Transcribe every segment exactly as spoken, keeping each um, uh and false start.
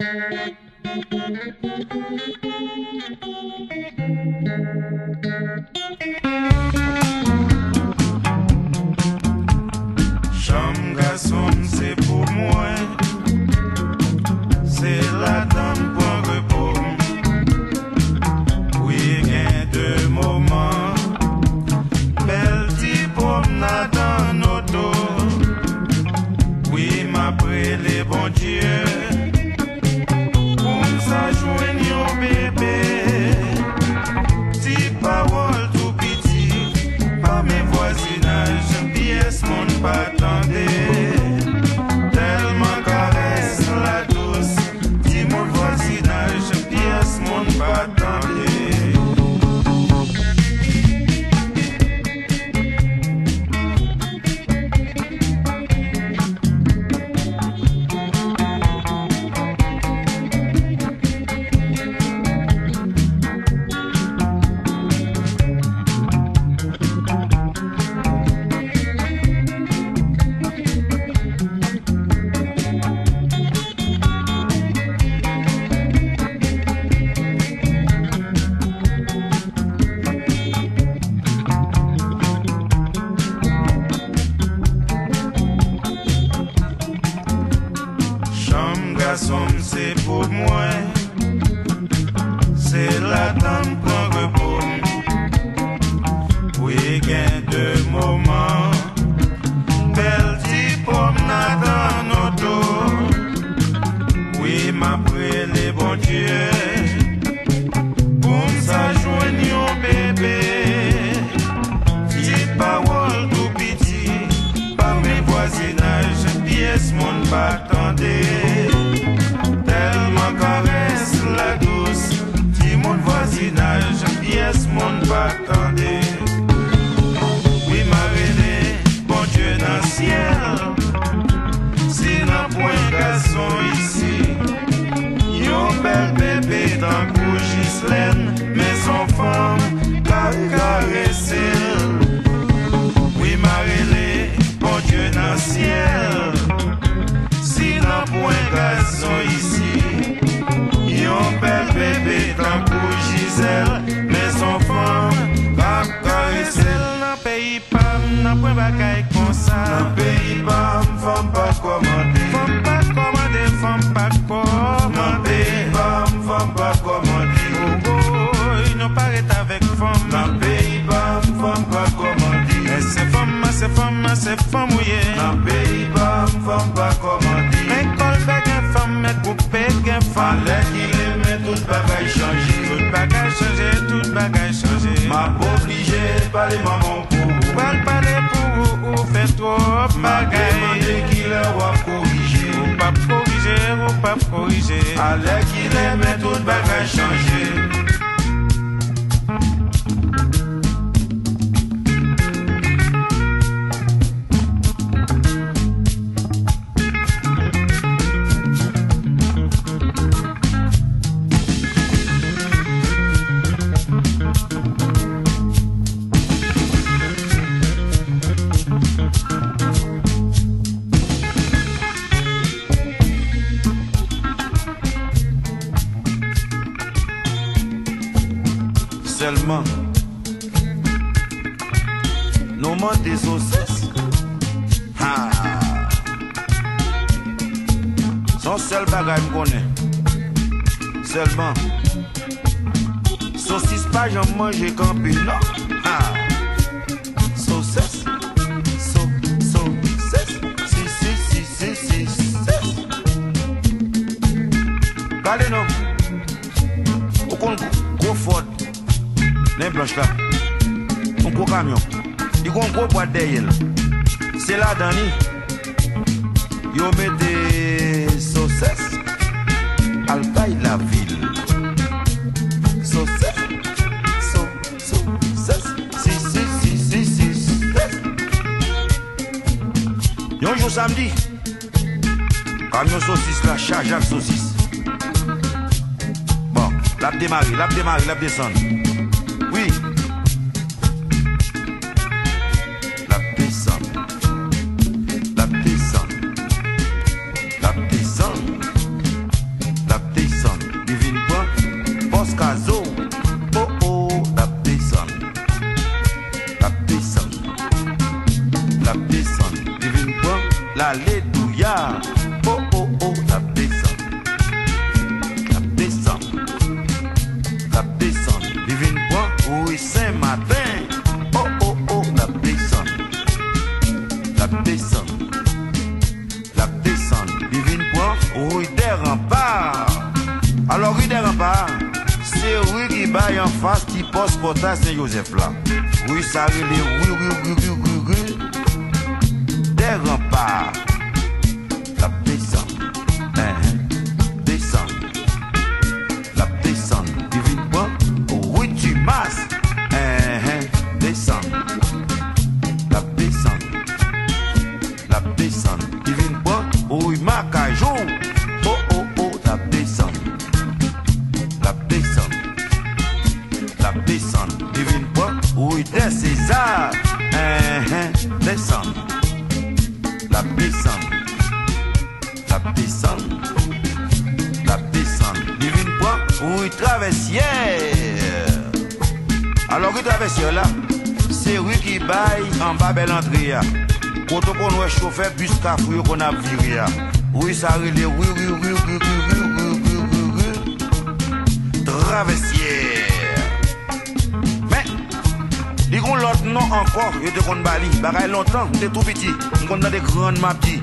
Chambre garçon, c'est pour moi. C'est la dame pour repos. Oui, gain de moments. Belle type promenade en auto. Oui, m'après les bons dieux. Pour ça joindre au bébé. Petit parole tout petit. Pas mes voisinages, pièce mon pas attendez. Tellement caresse la douce. Dis mon voisinage, pièce mon pas attendez. C'est pour moi, c'est la dame pour repos. Oui, gain de moments. Belle type promenade en auto. Oui, m'après les bons dieux. Pour ça joindre au bébé. Petite parole tout petit. Par mes voisinages, pièce mon pas attendez. Tellement caresse la douce. Dis mon voisinage, pièce mon pas attendez. Oui, ma René, bon Dieu dans le ciel. Si n'a point garçon ici. Yon bel bébé dans le Ghislaine. Mais son femme, qu'a caressé. Oui, ma René, bon Dieu dans le ciel. Si n'a point garçon ici, yon bel bébé dans pour Gisèle, mais son femme va caresser. Dans pays pam, n'a point bagaille comme ça. Dans pays pam, femme pas commander. Femme pas commander, femme pas commander. Dans pays pam, femme pas commander. Oh oh, ils n'ont pas arrêté avec femme. Dans pays pam, femme pas commander. Et c'est femme, c'est femme, c'est femme mouillée. Dans pays pam, femme pas commander. Fallait qu'il aimait tout bagage changer. Tout bagage changer, tout bagage changer. M'a obligé par les mamans pour. Pas parler pour ou fait trop bagage. Demander qu'il va corriger. Ou pas corriger, ou pas corriger. Fallait qu'il aimait tout bagage changer. Seulement, nous manque des saucisses. Ah. Son seul bagage me connaît. Seulement, saucisse pas j'en mange campé, non. Ah. Saucisse, so, saucisse, si, si, si, si, si, si. Regardez non. Au compte, gros faute. Les blanches là, un gros camion, il y a un gros boîte derrière. C'est là, Dani, ils mettent des saucisses, elle taille la ville. Saucisses, so, saucisses, si, si, si, si, si, si. Il y a un jour samedi, camion saucisse là, charge avec saucisse. Bon, l'a démarré, l'a démarré, l'a descendu. Oui. La descente. La descente. La descente. La face, ti poste portage Saint-Joseph là. Oui, ça relève, oui, oui, oui, oui, oui, oui. Des remparts. La descend. Hein, descend. La descend. Divine point. Oui, tu masses. Hein, descend. La descend. La descend. Divine point. Oui, ma cajou. Oh, oh, oh, la descend. La descend. La descend. Divine point. Oui, des César. Hein, descend. La descend. La descend. La descend. Divine point. Oui, traversière. Alors, que traversière là, c'est oui qui baille en bas belle entrée. Quand on a chauffeur bus cafouille qu'on a viré. Oui, ça relève. Oui, oui, oui, oui, oui, oui, oui, oui, oui, oui. Traversière. Mais, il y a l'autre nom encore, il y a des Bali. Bagaille longtemps, c'est tout petit. On a des grandes mappes.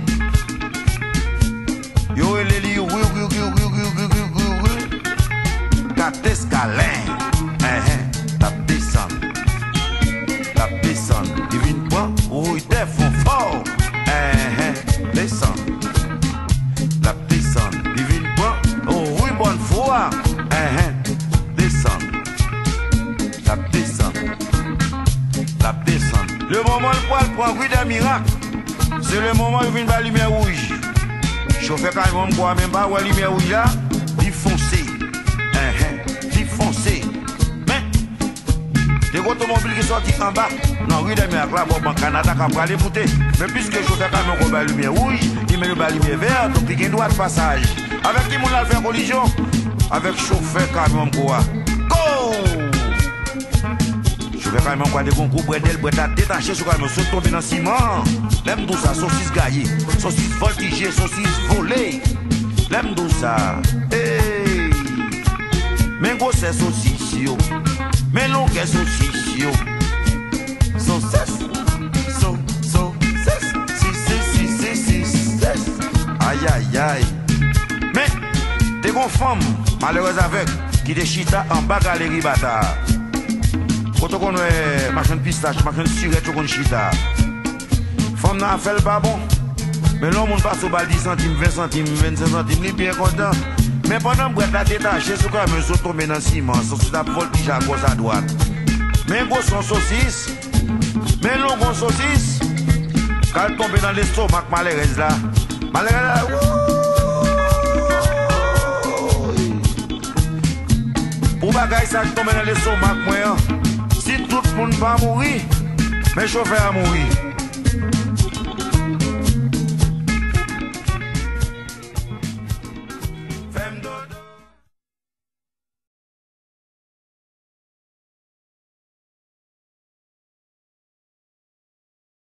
Yo, il est li, oui, oui, oui, oui, oui, oui, oui, oui, oui. Catescalin. La descend. La descend. Divine point. Oui, des fonds forts. Descend. La descend. Divine point. Oh, oui, bonne foi. Descend. La descend. La descend. Le moment le poil prend oui des miracles. C'est le moment où il vient la lumière rouge. Chauffeur quand même quoi même pas la lumière rouge là, il foncé. Il foncé. Mais des automobiles qui sortent en bas. Non, oui, des miracles là, bon, Canada qui va aller monter. Mais puisque le chauffeur quand même la lumière rouge, il met la lumière verte, donc il y a un droit de passage. Avec qui on a fait collision? Avec chauffeur quand même quoi. Go! Je vais quand même quoi des concours bredel bredel détaché sur quand même se tomber dans le ciment. L'aime tout ça, saucisse gaillée, saucisse voltigée, saucisse volée. L'aime tout ça. Hey. Mais gros c'est saucisse yo. Mais long que saucisse yo. Saucisse. So so cesse. Si si si si si cesse. Aïe aïe aïe. Mais des gros femmes malheureuses avec qui des chita en bas galerie bâtard. Quand on a machin pistache, machin surette, on chita. Femme n'a fait le pas bon. Mais l'homme on passe au bal dix centimes, vingt centimes, vingt-cinq centimes, il est bien content. Mais pendant que la détaché, c'est quand même se tomber dans le ciment, saucisse à voltige à gauche à droite. Mais gros son saucisse, mais l'on gros saucisse, quand elle tombe dans l'estomac, malheureuse là, malheureuse là, pour bagaille ça tombe dans l'estomac, moi. Si tout le monde va mourir, mais le chauffeur va mourir.